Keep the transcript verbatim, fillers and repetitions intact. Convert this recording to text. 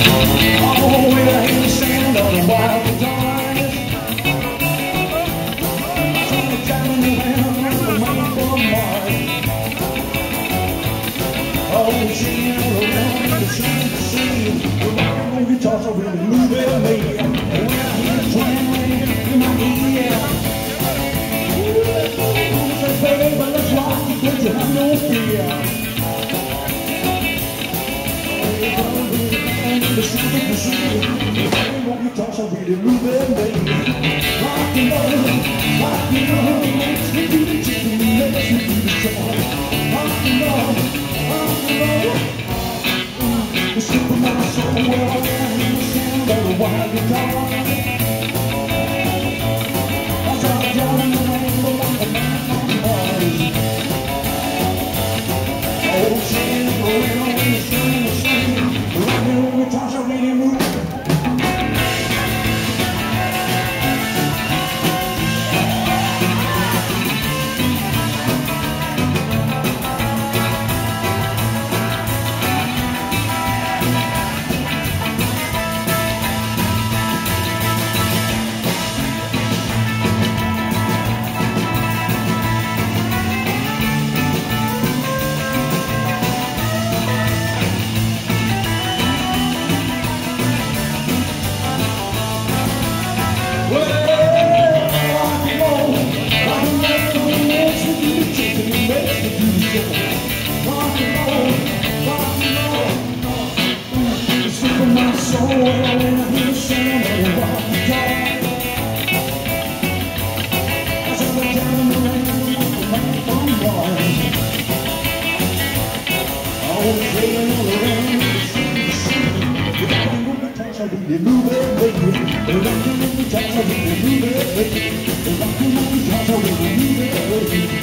Oh, when I hear the sound of the wild guitars, I'm driving around like a man from Mars. Oh, singing all around the sea to sea, the rockin' on guitars are really moving me. And when I hear the twang in my ear, ooh, says, baby, let's rock it, don't you have no fear. The sound of the sea, the rockin' on guitars are really moving me. Rock and roll, rock and roll, makes me do the chicken, makes me do the song. Rock and roll, rock and roll, the sleep of my soul, where I am, the sound of the wild guitar. I drive down in the rainbow like a man from Mars. Oh, sing, around, the sing, the sing, the rockin' on guitars are really moving. So when I hear the sound of the wild guitar, I travel down in the rain like a man from Mars. Always waiting all around the sea, the sea. The rockin' on guitars are really moving, baby. The rockin' on guitars are really moving, baby. The rockin' on guitars are really moving, baby.